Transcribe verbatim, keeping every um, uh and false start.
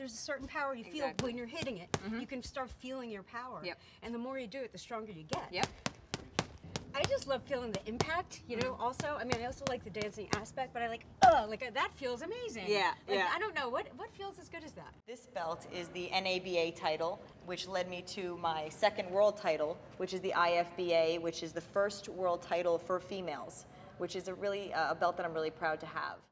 there's a certain power you feel Exactly. when you're hitting it. Mm-hmm. You can start feeling your power. Yep. And the more you do it, the stronger you get. Yep. I just love feeling the impact, you know, also. I mean, I also like the dancing aspect, but I like, oh, like that feels amazing. Yeah, like, yeah. I don't know, what, what feels as good as that? This belt is the N A B A title, which led me to my second world title, which is the I F B A, which is the first world title for females, which is a really uh, a belt that I'm really proud to have.